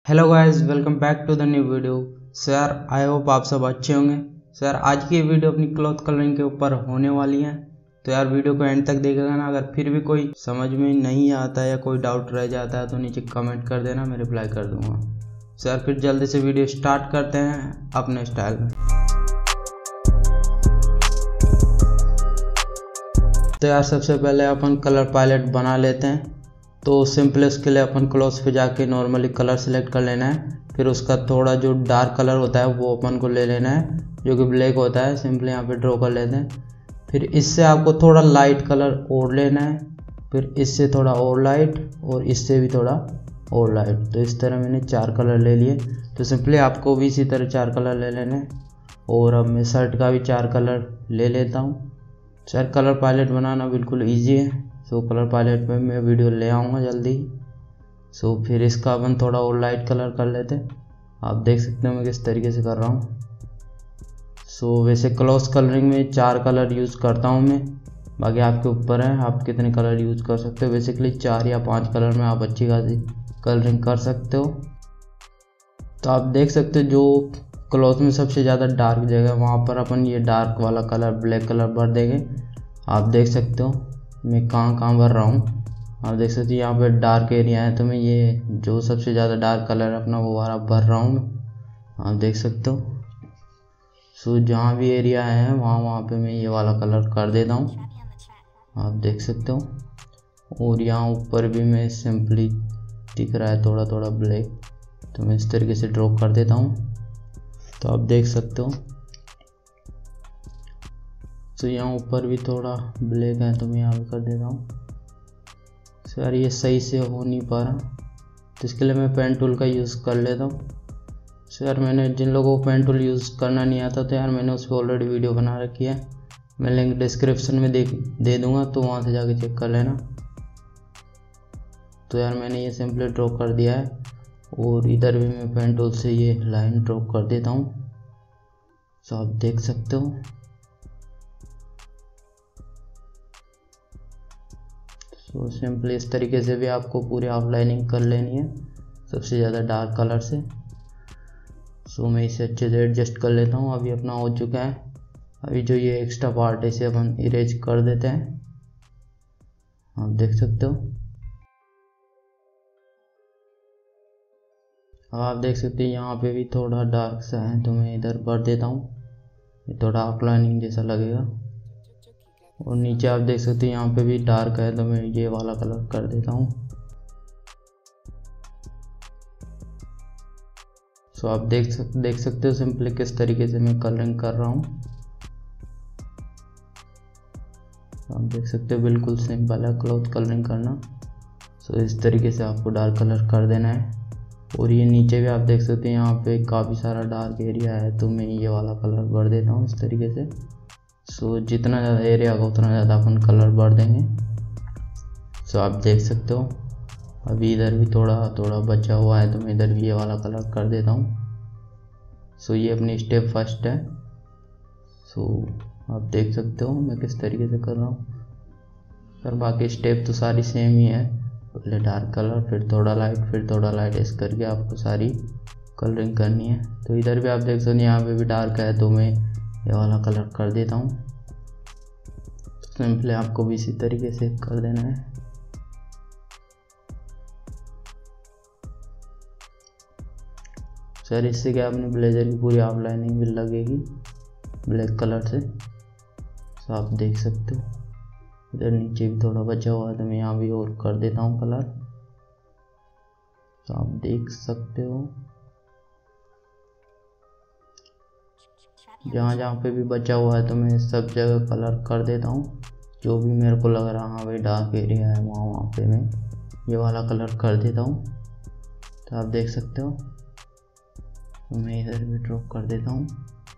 Hello guys, welcome back to the new video. So यार I hope आप सब अच्छे होंगे। सो यार आज की वीडियो अपनी क्लॉथ कलरिंग के ऊपर होने वाली है, तो यार वीडियो को एंड तक देखिएगा ना। अगर फिर भी कोई समझ में नहीं आता है या कोई डाउट रह जाता है तो नीचे कमेंट कर देना, मैं रिप्लाई कर दूंगा। सो यार फिर जल्दी से वीडियो स्टार्ट करते हैं अपने स्टाइल में। तो यार सबसे पहले अपन कलर पैलेट बना लेते हैं। तो सिंपल इसके लिए अपन क्लॉथ पे जाके नॉर्मली कलर सेलेक्ट कर लेना है। फिर उसका थोड़ा जो डार्क कलर होता है वो अपन को ले लेना है, जो कि ब्लैक होता है। सिंपली यहाँ पे ड्रॉ कर लेते हैं। फिर इससे आपको थोड़ा लाइट कलर और लेना है, फिर इससे थोड़ा और लाइट और इससे भी थोड़ा और लाइट। तो इस तरह मैंने 4 कलर ले लिए। तो सिंपली आपको भी इसी तरह 4 कलर ले लेने हैं। और अब मैं शर्ट का भी 4 कलर ले लेता हूँ। सर कलर पैलेट बनाना बिल्कुल ईजी है। सो कलर पैलेट में मैं वीडियो ले आऊँगा जल्दी। सो फिर इसका अपन थोड़ा और लाइट कलर कर लेते हैं। आप देख सकते हो मैं किस तरीके से कर रहा हूँ। सो वैसे क्लॉथ कलरिंग में 4 कलर यूज़ करता हूँ मैं, बाकी आपके ऊपर है आप कितने कलर यूज़ कर सकते हो। बेसिकली 4 या 5 कलर में आप अच्छी खासी कलरिंग कर सकते हो। तो आप देख सकते हो जो क्लॉथ में सबसे ज़्यादा डार्क जगह वहाँ पर अपन ये डार्क वाला कलर ब्लैक कलर भर देंगे। आप देख सकते हो मैं कहाँ भर रहा हूँ। आप देख सकते हो यहाँ पे डार्क एरिया है, तो मैं ये जो सबसे ज़्यादा डार्क कलर है अपना वो वाला भर रहा हूँ मैं। आप देख सकते हो। सो जहाँ भी एरिया है वहाँ पे मैं ये वाला कलर कर देता हूँ। आप देख सकते हो। और यहाँ ऊपर भी मैं सिंपली दिख रहा है थोड़ा थोड़ा ब्लैक, तो मैं इस तरीके से ड्रॉ कर देता हूँ। तो आप देख सकते हो। तो यहाँ ऊपर भी थोड़ा ब्लैक है, तो मैं यहाँ पे कर देता हूँ। सर ये सही से हो नहीं पा रहा, तो इसके लिए मैं पेन टूल का यूज़ कर लेता हूँ। सर मैंने जिन लोगों को पेन टूल यूज़ करना नहीं आता तो यार मैंने उस पर ऑलरेडी वीडियो बना रखी है, मैं लिंक डिस्क्रिप्शन में दे दूँगा, तो वहाँ से जाके चेक कर लेना। तो यार मैंने ये सिंपली ड्रॉ कर दिया है। और इधर भी मैं पेन टूल से ये लाइन ड्रॉ कर देता हूँ। तो आप देख सकते हो। तो सिंपली इस तरीके से भी आपको पूरी आउटलाइनिंग कर लेनी है सबसे ज़्यादा डार्क कलर से। सो मैं इसे अच्छे से एडजस्ट कर लेता हूँ। अभी अपना हो चुका है। अभी जो ये एक्स्ट्रा पार्ट है इसे अपन इरेज कर देते हैं। आप देख सकते हो। अब आप देख सकते हैं यहाँ पे भी थोड़ा डार्क सा है, तो मैं इधर भर देता हूँ। ये थोड़ा आउटलाइनिंग जैसा लगेगा। और नीचे आप देख सकते हैं यहाँ पे भी डार्क है, तो मैं ये वाला कलर कर देता हूँ। सो आप देख सकते हो सिंपली किस तरीके से मैं कलरिंग कर रहा हूँ। आप देख सकते हो बिल्कुल सिंपल है क्लॉथ कलरिंग करना। सो इस तरीके से आपको डार्क कलर कर देना है। और ये नीचे भी आप देख सकते हैं यहाँ पे काफ़ी सारा डार्क एरिया है, तो मैं ये वाला कलर भर देता हूँ इस तरीके से। सो जितना ज़्यादा एरिया होगा उतना ज़्यादा अपन कलर भर देंगे। सो आप देख सकते हो। अभी इधर भी थोड़ा थोड़ा बचा हुआ है, तो मैं इधर भी ये वाला कलर कर देता हूँ। सो ये अपनी स्टेप फर्स्ट है। सो आप देख सकते हो मैं किस तरीके से कर रहा हूँ। पर बाकी स्टेप तो सारी सेम ही है। पहले डार्क कलर, फिर थोड़ा लाइट, फिर थोड़ा लाइट, इस करके आपको सारी कलरिंग करनी है। तो इधर भी आप देख सकते हो यहाँ पे भी डार्क है, तो मैं ये वाला कलर कर देता हूँ। सिंपली आपको भी इसी तरीके से कर देना है। सर इससे क्या अपने ब्लेजर की पूरी आउटलाइनिंग भी लगेगी ब्लैक कलर से। तो आप देख सकते हो। इधर नीचे भी थोड़ा बचा हुआ है, तो मैं यहाँ भी और कर देता हूँ कलर। तो आप देख सकते हो जहाँ जहाँ पे भी बचा हुआ है तो मैं सब जगह कलर कर देता हूँ। जो भी मेरे को लग रहा हाँ भाई डार्क एरिया है वहाँ पे मैं ये वाला कलर कर देता हूँ। तो आप देख सकते हो। तो मैं इधर भी ड्रॉ कर देता हूँ।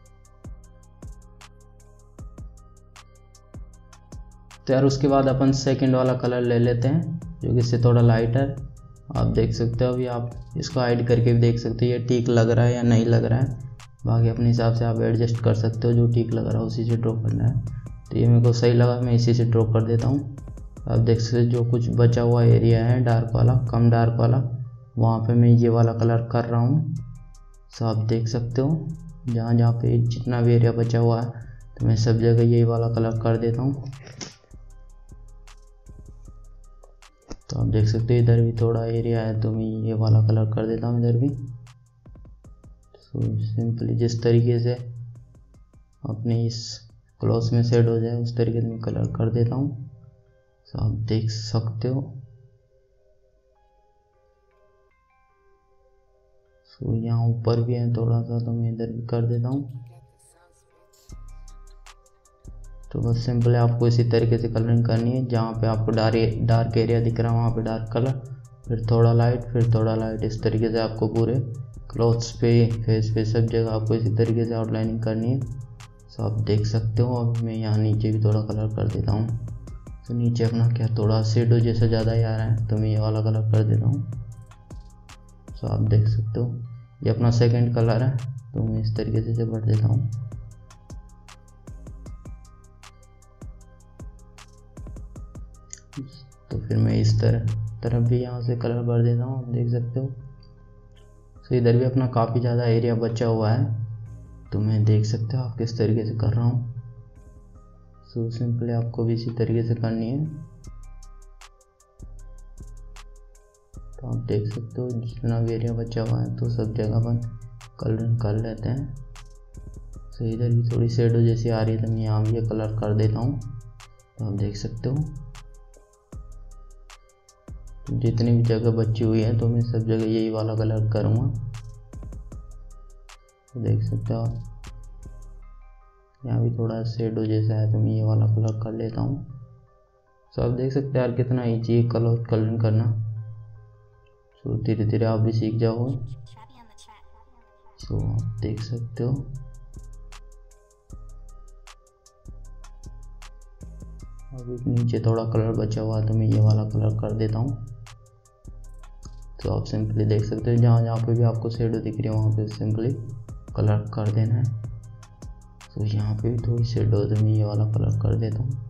तो यार उसके बाद अपन सेकंड वाला कलर ले लेते हैं, जो कि इससे थोड़ा लाइट है। आप देख सकते हो। अभी आप इसको हाइड करके भी देख सकते हो ये ठीक लग रहा है या नहीं लग रहा है। बाकी अपने हिसाब से आप एडजस्ट कर सकते हो, जो ठीक लग रहा है उसी से ड्रॉ करना है। तो ये मेरे को सही लगा, मैं इसी से ड्रॉ कर देता हूँ। आप देख सकते हो जो कुछ बचा हुआ एरिया है डार्क वाला, कम डार्क वाला, वहाँ पे मैं ये वाला कलर कर रहा हूँ। सो आप देख सकते हो जहाँ जहाँ पे जितना भी एरिया बचा हुआ है तो मैं सब जगह यही वाला कलर कर देता हूँ। तो आप देख सकते हो इधर भी थोड़ा एरिया है तो मैं ये वाला कलर कर देता हूँ इधर भी। सो सिंपली जिस तरीके से अपने इस क्लॉथ में सेट हो जाए उस तरीके से मैं कलर कर देता हूँ। सो आप देख सकते हो। सो यहाँ ऊपर भी है थोड़ा सा तो मैं इधर भी कर देता हूँ। तो बस सिंपल है, आपको इसी तरीके से कलरिंग करनी है। जहाँ पे आपको डार्क एरिया दिख रहा है वहाँ पे डार्क कलर, फिर थोड़ा लाइट, फिर थोड़ा लाइट, इस तरीके से आपको पूरे क्लॉथ्स पे, फेस पे, सब जगह आपको इसी तरीके से आउटलाइनिंग करनी है। सो आप देख सकते हो। अब मैं यहाँ नीचे भी थोड़ा कलर कर देता हूँ। तो नीचे अपना क्या थोड़ा शेडो जैसा ज़्यादा ही आ रहा है तो मैं ये वाला कलर कर देता हूँ। सो आप देख सकते हो ये अपना सेकंड कलर है तो मैं इस तरीके से भर देता हूँ। तो फिर मैं इस तरफ भी यहाँ से कलर भर देता हूँ, आप देख सकते हो। तो इधर भी अपना काफ़ी ज़्यादा एरिया बचा हुआ है तो मैं देख सकते हो आप किस तरीके से कर रहा हूँ। सो सिंपली आपको भी इसी तरीके से करनी है। तो आप देख सकते हो जितना भी एरिया बचा हुआ है तो सब जगह पर कलरिंग कर लेते हैं। तो इधर भी थोड़ी शेडो जैसी आ रही है तो मैं यहाँ भी ये कलर कर देता हूँ। तो आप देख सकते हो जितनी भी जगह बची हुई है तो मैं सब जगह यही वाला कलर करूँगा। तो देख सकते हो यहाँ भी थोड़ा शेडो जैसा है तो मैं ये वाला कलर कर लेता हूँ। तो आप देख सकते हो यार कितना ईजी है कलरिंग करना। तो धीरे धीरे आप भी सीख जाओगे। तो आप देख सकते हो अभी नीचे थोड़ा कलर बचा हुआ है तो मैं ये वाला कलर कर देता हूँ। तो आप सिंपली देख सकते हो जहाँ जहाँ पे भी आपको शेडो दिख रही है वहाँ पे सिंपली कलर कर देना है। तो यहाँ पे भी थोड़ी शेडो तो मैं ये वाला कलर कर देता हूँ।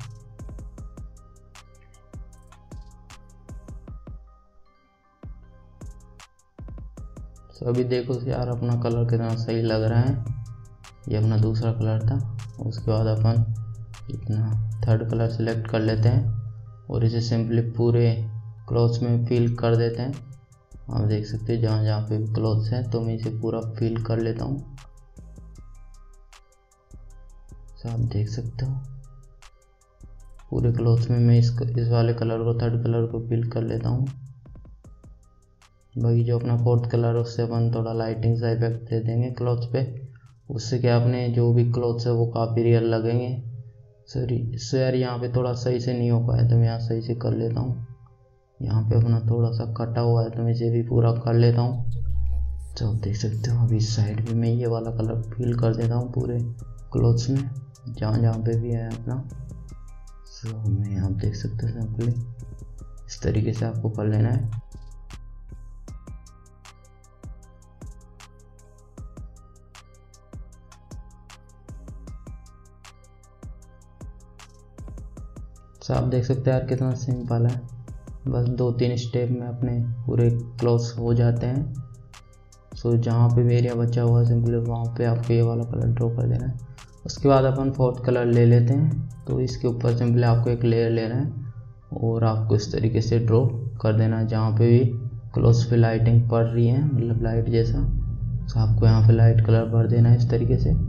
तो अभी देखो यार अपना कलर कितना सही लग रहा है। ये अपना दूसरा कलर था। उसके बाद अपन इतना थर्ड कलर सेलेक्ट कर लेते हैं और इसे सिंपली पूरे क्लॉथ्स में फिल कर देते हैं। आप देख सकते हो जहाँ जहाँ पे भी क्लॉथ्स हैं तो मैं इसे पूरा फिल कर लेता हूँ। तो आप देख सकते हो पूरे क्लॉथ्स में मैं इस वाले कलर को, थर्ड कलर को फिल कर लेता हूँ। बाकी जो अपना फोर्थ कलर है उससे अपन थोड़ा लाइटिंग सा इफेक्ट दे देंगे क्लॉथ्स पे। उससे क्या अपने जो भी क्लॉथ्स है वो काफ़ी रियल लगेंगे। सो यार यहाँ पे थोड़ा सही से नहीं हो पाया तो मैं यहाँ सही से कर लेता हूँ। यहाँ पे अपना थोड़ा सा कटा हुआ है तो मैं इसे भी पूरा कर लेता हूँ। तो आप देख सकते हो अभी इस साइड भी मैं ये वाला कलर फिल कर देता हूँ पूरे क्लॉथ्स में जहाँ जहाँ पे भी है अपना। सो मैं यहाँ देख सकते हो सिंपली इस तरीके से आपको कर लेना है। तो आप देख सकते हैं यार कितना सिंपल है। बस 2-3 स्टेप में अपने पूरे क्लॉथ्स हो जाते हैं। सो जहाँ पे भी एरिया बचा हुआ है सिंपली वहाँ पे आपको ये वाला कलर ड्रॉ कर देना है। उसके बाद अपन फोर्थ कलर ले लेते हैं। तो इसके ऊपर सिंपली आपको एक लेयर लेना है और आपको इस तरीके से ड्रॉ कर देना है जहाँ पे भी क्लॉथ्स पे लाइटिंग पड़ रही है, मतलब लाइट जैसा। तो आपको यहाँ पे लाइट कलर भर देना है इस तरीके से।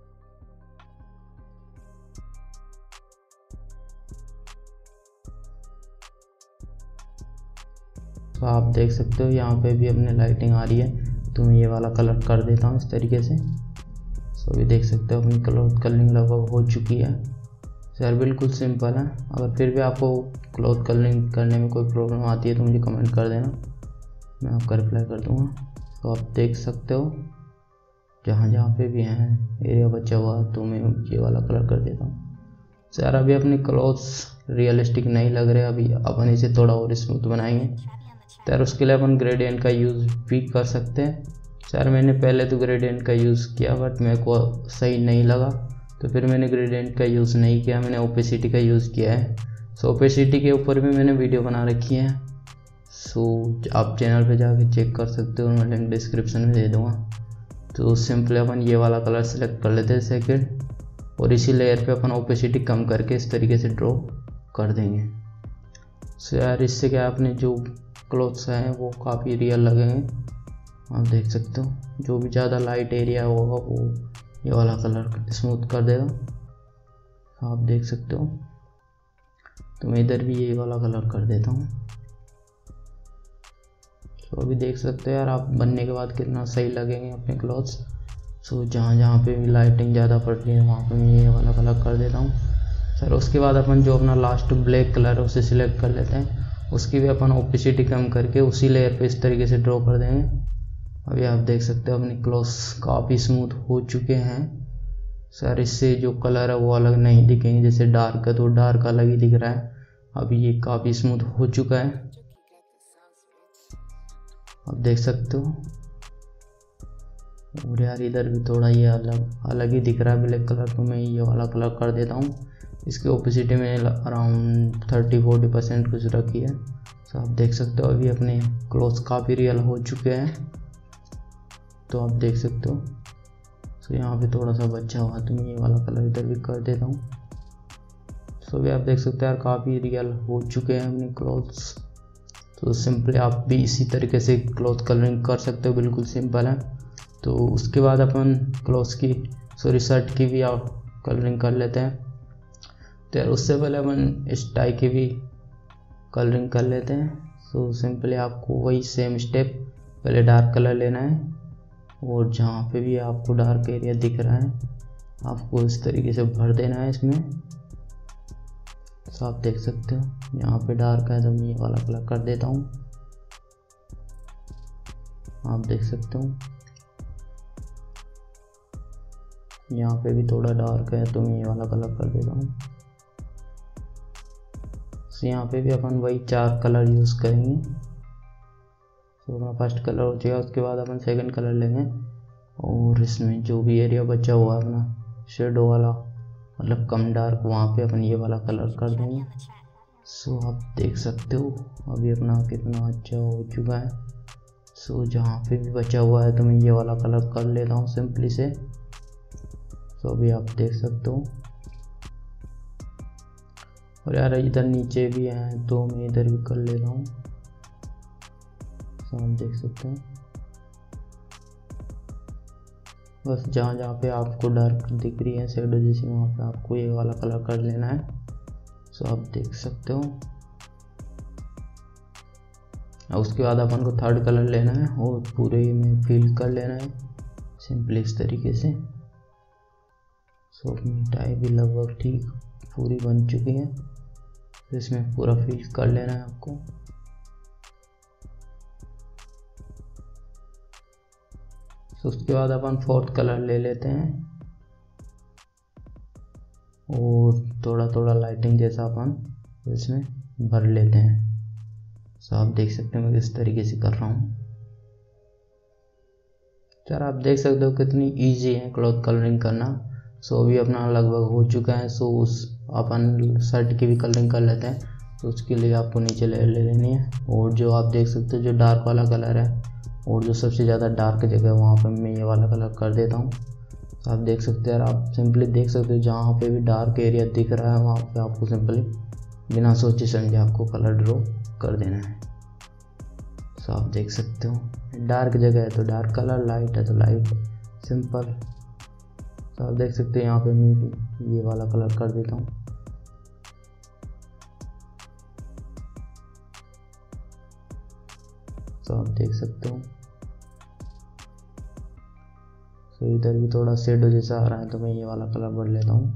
तो आप देख सकते हो यहाँ पे भी अपने लाइटिंग आ रही है तो मैं ये वाला कलर कर देता हूँ इस तरीके से। सो अभी देख सकते हो अपनी क्लॉथ कलरिंग लगभग हो चुकी है। तो यार बिल्कुल सिंपल है। अगर फिर भी आपको क्लॉथ कलरिंग करने में कोई प्रॉब्लम आती है तो मुझे कमेंट कर देना, मैं आपका रिप्लाई कर दूँगा। तो आप देख सकते हो जहाँ जहाँ पे भी हैं एरिया बचा हुआ तो मैं ये वाला कलर कर देता हूँ। तो यार अभी अपने क्लॉथ्स रियलिस्टिक नहीं लग रहे, अभी अपन इसे थोड़ा और स्मूथ बनाएंगे। तो यार उसके लिए अपन ग्रेडियंट का यूज़ भी कर सकते हैं। यार मैंने पहले तो ग्रेडियंट का यूज़ किया बट मेरे को सही नहीं लगा तो फिर मैंने ग्रेडियंट का यूज़ नहीं किया, मैंने ओपेसिटी का यूज़ किया है। सो ओपेसिटी के ऊपर भी मैंने वीडियो बना रखी है। सो आप चैनल पे जाके चेक कर सकते हो, मैं लिंक डिस्क्रिप्शन में दे दूँगा। तो सिंपली अपन ये वाला कलर सेलेक्ट कर लेते हैं सेकेंड, और इसी लेयर पे अपन ओपेसिटी कम करके इस तरीके से ड्रॉ कर देंगे। सो यार इससे क्या अपने जो क्लोथ्स हैं वो काफ़ी रियल लगेंगे, आप देख सकते हो। जो भी ज़्यादा लाइट एरिया होगा वो ये वाला कलर स्मूथ कर देगा, आप देख सकते हो। तो मैं इधर भी ये वाला कलर कर देता हूँ। तो अभी देख सकते हो यार आप बनने के बाद कितना सही लगेंगे अपने क्लॉथ्स। सो जहाँ जहाँ पे भी लाइटिंग ज़्यादा पड़ रही है वहाँ पे मैं ये वाला कलर कर देता हूँ सर। उसके बाद अपन जो अपना लास्ट ब्लैक कलर है उसे सिलेक्ट कर लेते हैं, उसकी भी अपन ओपेसिटी कम करके उसी लेयर पे इस तरीके से ड्रॉ कर देंगे। अभी आप देख सकते हो अपने क्लॉथ्स काफ़ी स्मूथ हो चुके हैं सर। इससे जो कलर है वो अलग नहीं दिखेंगे, जैसे डार्क है तो डार्क अलग ही दिख रहा है। अभी ये काफ़ी स्मूथ हो चुका है, आप देख सकते हो। और यार इधर भी थोड़ा ये अलग ही दिख रहा है ब्लैक कलर, तो मैं ये वाला कलर कर देता हूँ। इसकी ओपेसिटी में अराउंड 30-40% कुछ रखी है। तो आप देख सकते हो अभी अपने क्लॉथ्स काफ़ी रियल हो चुके हैं, तो आप देख सकते हो। तो यहाँ पे थोड़ा सा बचा हुआ तो मैं ये वाला कलर इधर भी कर देता हूँ। तो अभी आप देख सकते हो यार काफ़ी रियल हो चुके हैं अपने क्लॉथ्स। तो सिंपली आप भी इसी तरीके से क्लॉथ कलरिंग कर सकते हो, बिल्कुल सिंपल है। तो उसके बाद अपन क्लॉथ्स की शर्ट की भी आप कलरिंग कर लेते हैं। तो यार उससे पहले अपन इस टाई की भी कलरिंग कर लेते हैं। तो सिंपली आपको वही सेम स्टेप, पहले डार्क कलर लेना है और जहाँ पे भी आपको डार्क एरिया दिख रहा है आपको इस तरीके से भर देना है इसमें। तो आप देख सकते हो यहाँ पे डार्क है तो मैं ये वाला कलर कर देता हूँ, आप देख सकते हो। यहाँ पे भी थोड़ा डार्क है तो मैं ये वाला कलर कर देता हूँ। तो यहाँ पे भी अपन वही 4 कलर यूज़ करेंगे। तो अपना फर्स्ट कलर हो जाएगा, उसके बाद अपन सेकंड कलर लेंगे और इसमें जो भी एरिया बचा हुआ है अपना शेडो वाला, मतलब कम डार्क, वहाँ पे अपन ये वाला कलर कर देंगे। सो आप देख सकते हो अभी अपना कितना अच्छा हो चुका है। सो जहाँ पे भी बचा हुआ है तो मैं ये वाला कलर कर लेता हूँ सिंपली से। तो अभी आप देख सकते हो। और यार इधर नीचे भी हैं तो मैं इधर भी कर लेता हूँ, तो आप देख सकते हैं। बस जहाँ जहाँ पे आपको डार्क दिख रही है शेडो जैसी, वहाँ पे आपको ये वाला कलर कर लेना है। सो आप देख सकते हो। और उसके बाद अपन को थर्ड कलर लेना है और पूरे में फिल कर लेना है सिंपली इस तरीके से। सो अपनी टाई भी लगभग ठीक पूरी बन चुकी है, तो इसमें पूरा फिल कर लेना है आपको। तो उसके बाद अपन फोर्थ कलर ले लेते हैं और थोड़ा थोड़ा लाइटिंग जैसा अपन इसमें भर लेते हैं। तो आप देख सकते हैं मैं किस तरीके से कर रहा हूँ। यार आप देख सकते हो कितनी इजी है क्लॉथ कलरिंग करना। सो अभी अपना लगभग हो चुका है। सो उस अपन शर्ट की भी कलरिंग कर लेते हैं। तो उसके लिए आपको नीचे लेयर ले लेनी है और जो आप देख सकते हो जो डार्क वाला कलर है और जो सबसे ज़्यादा डार्क जगह है वहाँ पर मैं ये वाला कलर कर देता हूँ। तो आप देख सकते हो यार, आप सिंपली देख सकते हो जहाँ पे भी डार्क एरिया दिख रहा है वहाँ पे आपको सिंपली बिना सोचे समझे आपको कलर ड्रॉ कर देना है। तो आप देख सकते हो डार्क जगह है तो डार्क कलर, लाइट है तो लाइट, सिंपल। तो आप देख सकते हो यहाँ पे मैं भी ये वाला कलर कर देता हूँ। तो आप देख सकते हो। तो इधर भी थोड़ा शेडो जैसा आ रहा है तो मैं ये वाला कलर भर लेता हूँ।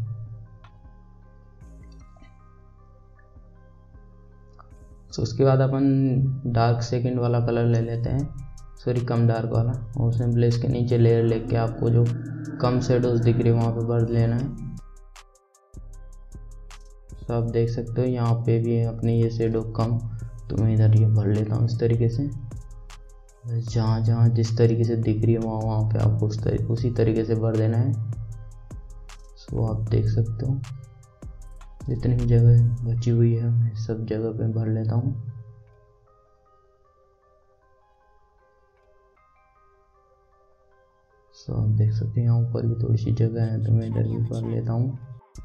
तो उसके बाद अपन डार्क सेकंड वाला कलर ले लेते हैं, कम डार्क वाला, और सिंपली इसके नीचे लेयर लेके आपको जो कम शेडोज दिख रही है वहाँ पे भर लेना है। तो आप देख सकते हो यहाँ पे भी है अपनी ये शेडो कम, तो मैं इधर ये भर लेता हूँ इस तरीके से। जहाँ जहाँ जिस तरीके से दिख रही है वहाँ वहाँ पे आपको उसी तरीके से भर देना है। सो आप देख सकते हो जितनी भी जगह बची हुई है मैं सब जगह पे भर लेता हूँ। सो आप देख सकते हैं यहाँ ऊपर भी थोड़ी सी जगह है तो मैं इधर भी कर लेता हूँ।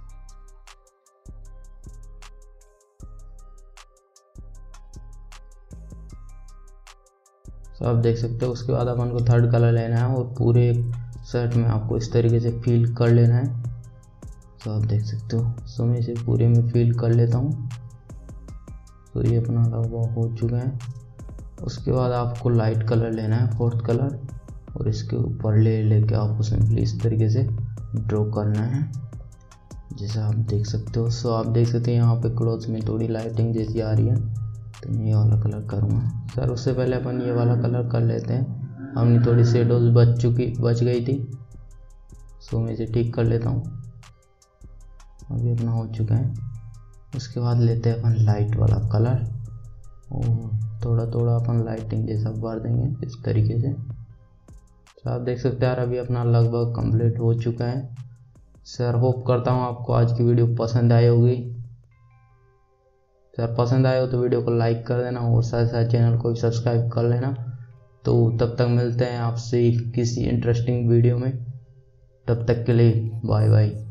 सो आप देख सकते हो उसके बाद अपन को थर्ड कलर लेना है और पूरे शर्ट में आपको इस तरीके से फिल कर लेना है। सो आप देख सकते हो। सो मैं इसे पूरे में फिल कर लेता हूँ। तो ये अपना लगभग हो चुका है। उसके बाद आपको लाइट कलर लेना है, फोर्थ कलर, और इसके ऊपर लेके आपको सिंपली इस तरीके से ड्रॉ करना है जैसा आप देख सकते हो। सो आप देख सकते हैं यहाँ पे क्लोथ में थोड़ी लाइटिंग जैसी आ रही है तो मैं ये वाला कलर करूँगा। सर उससे पहले अपन ये वाला कलर कर लेते हैं। अपनी थोड़ी शेडोज बच गई थी, सो मैं इसे ठीक कर लेता हूँ। अभी अपना हो चुका है। उसके बाद लेते हैं अपन लाइट वाला कलर और थोड़ा थोड़ा अपन लाइटिंग जैसा भर देंगे इस तरीके से। तो आप देख सकते हैं यार अभी अपना लगभग कंप्लीट हो चुका है। सर होप करता हूँ आपको आज की वीडियो पसंद आई होगी। सर पसंद आए हो तो वीडियो को लाइक कर देना और साथ साथ चैनल को भी सब्सक्राइब कर लेना। तो तब तक मिलते हैं आपसे किसी इंटरेस्टिंग वीडियो में। तब तक के लिए बाय बाय।